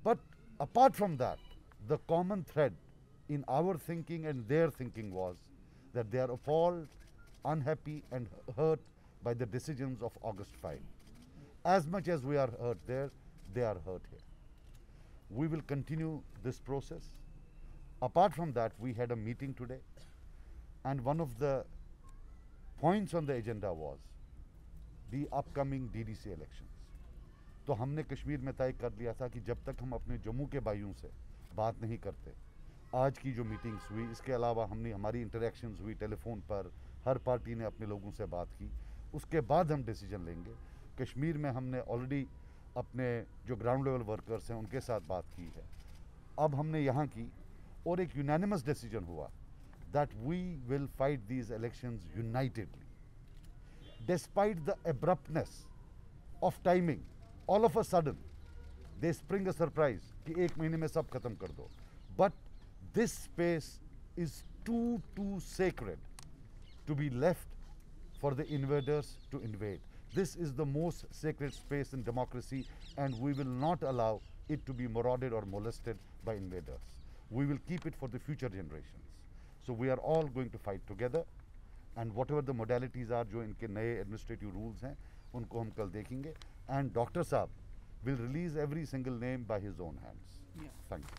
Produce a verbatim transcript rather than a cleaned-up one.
But apart from that, the common thread in our thinking and their thinking was that they are appalled, unhappy and hurt by the decisions of August fifth. As much as we are hurt there, they are hurt here. We will continue this process. Apart from that, we had a meeting today, and one of the points on the agenda was the upcoming D D C elections. तो हमने कश्मीर में तय कर लिया था कि जब तक हम अपने जम्मू के भाइयों से बात नहीं करते, आज की जो मीटिंग्स हुई, इसके अलावा हमने हमारी इंटरेक्शंस हुई टेलीफोन पर, हर पार्टी ने अपने लोगों से बात की, उसके बाद हम डिसीजन लेंगे। कश्मीर में हमने ऑलरेडी अपने जो ग्राउंड लेवल वर्कर्स हैं उनके साथ बात की है, अब हमने यहाँ की, और एक यूनानिमस डिसीजन हुआ that we will fight these elections unitedly. Despite the abruptness of timing, all of a sudden, they spring a surprise कि एक महीने में सब खत्म कर दो. But this space is too, too sacred to be left for the invaders to invade. This is the most sacred space in democracy, and we will not allow it to be marauded or molested by invaders. We will keep it for the future generations. So we are all going to fight together, and whatever the modalities are, जो इनके नए administrative rules हैं, उनको हम कल देखेंगे. And Doctor Saab will release every single name by his own hands. Yeah. Thank you.